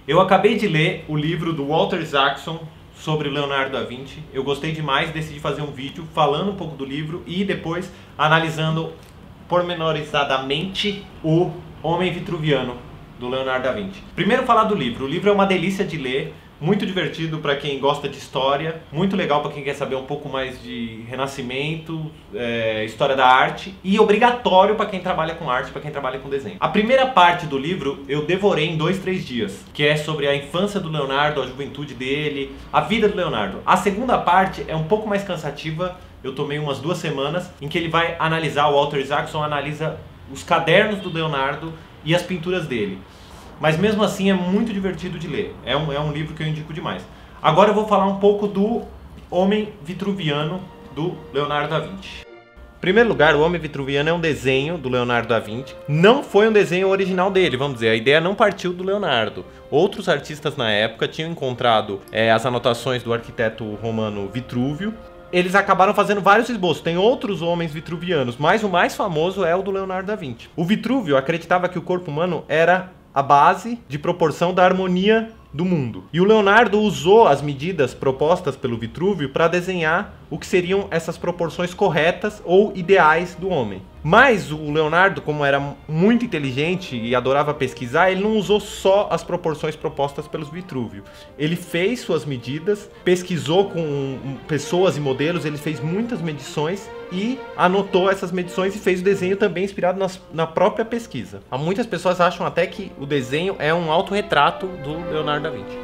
Eu acabei de ler o livro do Walter Isaacson sobre Leonardo da Vinci. Eu gostei demais, decidi fazer um vídeo falando um pouco do livro e depois analisando pormenorizadamente o Homem Vitruviano do Leonardo da Vinci. Primeiro falar do livro. O livro é uma delícia de ler, muito divertido para quem gosta de história, muito legal para quem quer saber um pouco mais de Renascimento, história da arte, e obrigatório para quem trabalha com arte, para quem trabalha com desenho. A primeira parte do livro eu devorei em 2, 3 dias, que é sobre a infância do Leonardo, a juventude dele, a vida do Leonardo. A segunda parte é um pouco mais cansativa, eu tomei umas 2 semanas, em que ele vai analisar, o Walter Isaacson analisa os cadernos do Leonardo e as pinturas dele. Mas mesmo assim é muito divertido de ler, é um livro que eu indico demais. Agora eu vou falar um pouco do Homem Vitruviano do Leonardo da Vinci. Em primeiro lugar, o Homem Vitruviano é um desenho do Leonardo da Vinci. Não foi um desenho original dele, vamos dizer, a ideia não partiu do Leonardo. Outros artistas na época tinham encontrado as anotações do arquiteto romano Vitrúvio. Eles acabaram fazendo vários esboços, tem outros homens vitruvianos, mas o mais famoso é o do Leonardo da Vinci. O Vitrúvio acreditava que o corpo humano era a base de proporção da harmonia do mundo. E o Leonardo usou as medidas propostas pelo Vitrúvio para desenhar o que seriam essas proporções corretas ou ideais do homem. Mas o Leonardo, como era muito inteligente e adorava pesquisar, ele não usou só as proporções propostas pelo Vitrúvio. Ele fez suas medidas, pesquisou com pessoas e modelos, ele fez muitas medições e anotou essas medições e fez o desenho também inspirado na própria pesquisa. Muitas pessoas acham até que o desenho é um autorretrato do Leonardo da Vinci.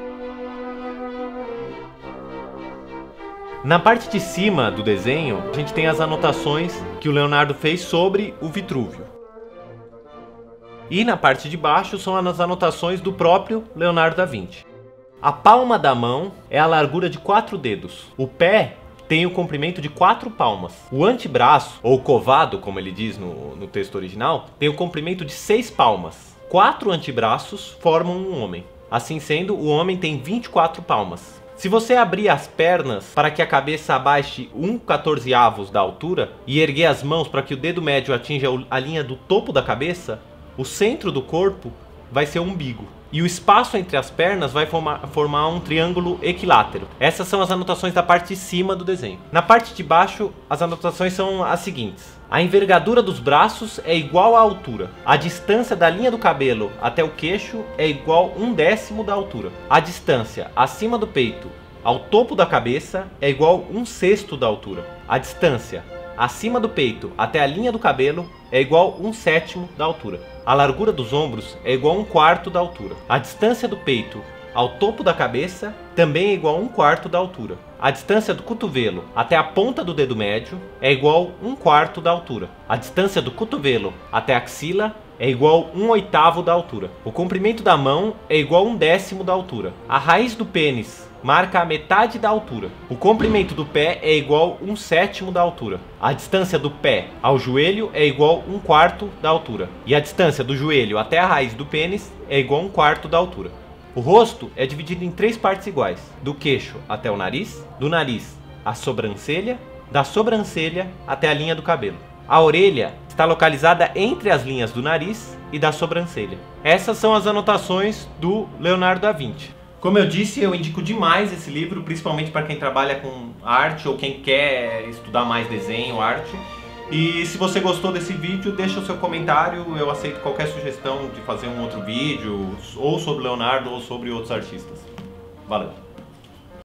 Na parte de cima do desenho, a gente tem as anotações que o Leonardo fez sobre o Vitrúvio. E na parte de baixo são as anotações do próprio Leonardo da Vinci. A palma da mão é a largura de 4 dedos. O pé tem o comprimento de 4 palmas. O antebraço, ou covado, como ele diz no texto original, tem o comprimento de 6 palmas. 4 antebraços formam um homem. Assim sendo, o homem tem 24 palmas. Se você abrir as pernas para que a cabeça abaixe 1/14 da altura e erguer as mãos para que o dedo médio atinja a linha do topo da cabeça, o centro do corpo vai ser o umbigo. E o espaço entre as pernas vai formar um triângulo equilátero. Essas são as anotações da parte de cima do desenho. Na parte de baixo, as anotações são as seguintes. A envergadura dos braços é igual à altura. A distância da linha do cabelo até o queixo é igual a 1/10 da altura. A distância acima do peito ao topo da cabeça é igual a 1/6 da altura. A distância acima do peito até a linha do cabelo é igual a 1/7 da altura. A largura dos ombros é igual a 1/4 da altura. A distância do peito ao topo da cabeça também é igual a 1/4 da altura. A distância do cotovelo até a ponta do dedo médio é igual a 1/4 da altura. A distância do cotovelo até a axila é igual a 1/8 da altura. O comprimento da mão é igual a 1/10 da altura. A raiz do pênis marca a metade da altura. O comprimento do pé é igual a 1/7 da altura. A distância do pé ao joelho é igual a 1/4 da altura. E a distância do joelho até a raiz do pênis é igual a 1/4 da altura. O rosto é dividido em 3 partes iguais, do queixo até o nariz, do nariz à sobrancelha, da sobrancelha até a linha do cabelo. A orelha está localizada entre as linhas do nariz e da sobrancelha. Essas são as anotações do Leonardo da Vinci. Como eu disse, eu indico demais esse livro, principalmente para quem trabalha com arte ou quem quer estudar mais desenho, arte. E se você gostou desse vídeo, deixa o seu comentário, eu aceito qualquer sugestão de fazer um outro vídeo, ou sobre Leonardo ou sobre outros artistas. Valeu!